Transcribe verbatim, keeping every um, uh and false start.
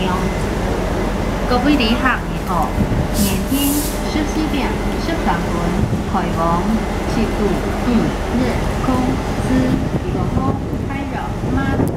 量。各位旅客你好，明天十四点十三分，台湾七度，嗯，日空，四，一个号，开着吗？